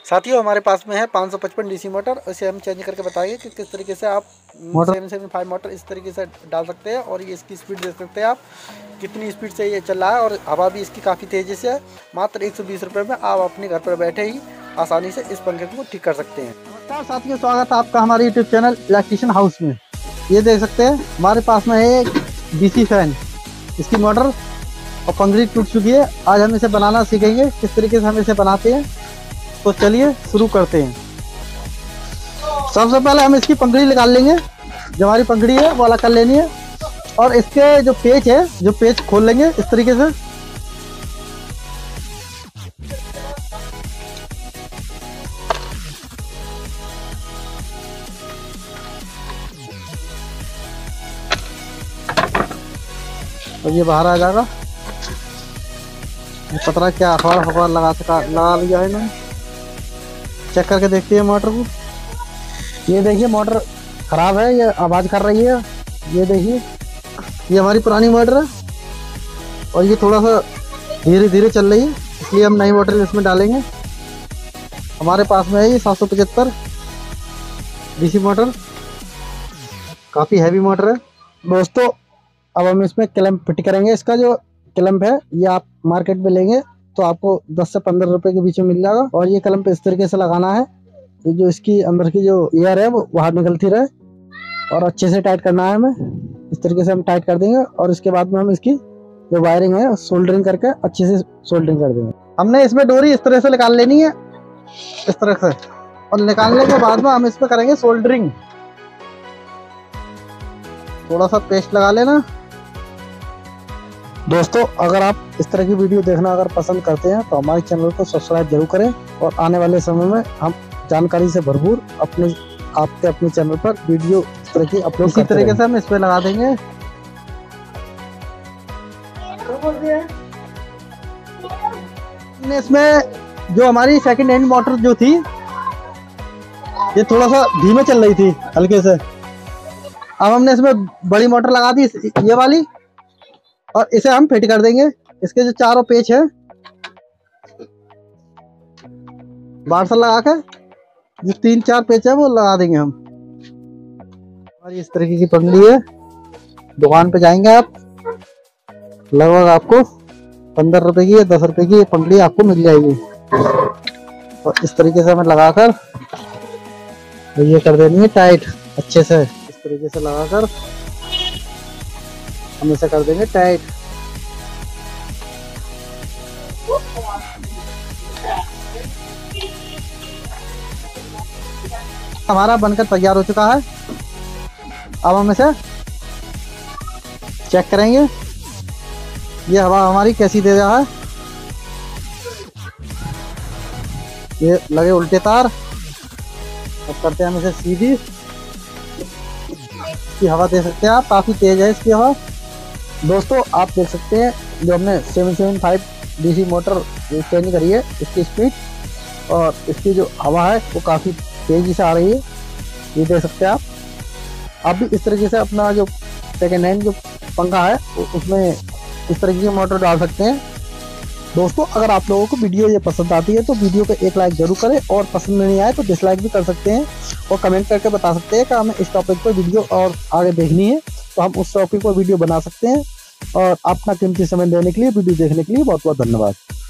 साथियों हमारे पास में है 555 डीसी मोटर। इसे हम चेंज करके बताएंगे कि किस तरीके से आप 775 मोटर इस तरीके से डाल सकते हैं और ये इसकी स्पीड देख सकते हैं आप कितनी स्पीड से ये चल रहा है और हवा भी इसकी काफ़ी तेज़ी से है। मात्र 120 रुपये में आप अपने घर पर बैठे ही आसानी से इस पंखे को ठीक कर सकते हैं। नमस्कार साथियों, स्वागत है आपका हमारे यूट्यूब चैनल इलेक्ट्रिशियन हाउस में। ये देख सकते हैं हमारे पास में है एक डीसी फैन, इसकी मोटर और पंखड़ी टूट चुकी है। आज हम इसे बनाना सीखेंगे किस तरीके से हम इसे बनाते हैं। तो चलिए शुरू करते हैं। सबसे पहले हम इसकी पंखड़ी निकाल लेंगे, जो हमारी पंखड़ी है वो अलग कर लेनी है और इसके जो पेच है जो पेच खोल लेंगे इस तरीके से। तो ये बाहर आ जाएगा। पतरा क्या अखबार लगा लिया है इन्होंने। चेक करके देखते हैं मोटर को। ये देखिए मोटर खराब है, ये आवाज़ कर रही है। ये देखिए ये हमारी पुरानी मोटर है और ये थोड़ा सा धीरे धीरे चल रही है, इसलिए हम नई मोटर इसमें डालेंगे। हमारे पास में है ये 775 डीसी मोटर, काफ़ी हैवी मोटर है दोस्तों। अब हम इसमें क्लैंप फिट करेंगे। इसका जो क्लैंप है ये आप मार्केट में लेंगे तो आपको 10 से 15 रुपए के बीच में मिल जाएगा। और ये क्लैंप इस तरीके से लगाना है तो जो इसकी अंदर की जो एयर है वो बाहर निकलती रहे और अच्छे से टाइट करना है हमें। इस तरीके से हम टाइट कर देंगे और इसके बाद में हम इसकी जो वायरिंग है सोल्डरिंग करके अच्छे से सोल्डरिंग कर देंगे। हमने इसमें डोरी इस तरह से निकाल लेनी है, इस तरह से, और निकालने के बाद में हम इसमें करेंगे सोल्डरिंग। थोड़ा सा पेस्ट लगा लेना दोस्तों। अगर आप इस तरह की वीडियो देखना अगर पसंद करते हैं तो हमारे चैनल को सब्सक्राइब जरूर करें और आने वाले समय में हम जानकारी से भरपूर अपने चैनल पर वीडियो इस तरह की अपलोड इसी तरीके से हम इस पे लगा देंगे। इसमें जो हमारी सेकंड हैंड मोटर जो थी ये थोड़ा सा धीमे चल रही थी हल्के से। अब हमने इसमें बड़ी मोटर लगा दी ये वाली और इसे हम फिट कर देंगे। इसके जो चारों पेच है बाहर से लगा के जो 3-4 पेच है वो लगा देंगे हम। हमारी इस तरीके की पंखड़ी है। दुकान पे जाएंगे आप, लगभग आपको 15 रुपए की या 10 रुपए की पंखड़ी आपको मिल जाएगी। और इस तरीके से हमें लगाकर तो ये कर देनी है टाइट अच्छे से। इस तरीके से लगाकर हम इसे कर देंगे टाइट। हमारा बनकर तैयार हो चुका है। अब हम इसे चेक करेंगे ये हवा हमारी कैसी दे रहा है। ये लगे उल्टे तार। अब करते हैं हम इसे सीधी। इसकी हवा दे सकते हैं आप, काफ़ी तेज है इसकी हवा दोस्तों। आप देख सकते हैं जो हमने 775 डीसी मोटर चेंज करी है, इसकी स्पीड और इसकी जो हवा है वो काफ़ी तेज़ी से आ रही है। ये देख सकते हैं आप भी इस तरीके से अपना जो सेकेंड हैंड जो पंखा है उसमें इस तरीके की मोटर डाल सकते हैं दोस्तों। अगर आप लोगों को वीडियो ये पसंद आती है तो वीडियो पे एक लाइक जरूर करें और पसंद नहीं आए तो डिसलाइक भी कर सकते हैं और कमेंट करके बता सकते हैं कि हमें इस टॉपिक पर वीडियो और आगे देखनी है तो हम उस टॉपिक पर वीडियो बना सकते हैं। और अपना कीमती समय देने के लिए, वीडियो देखने के लिए बहुत बहुत धन्यवाद।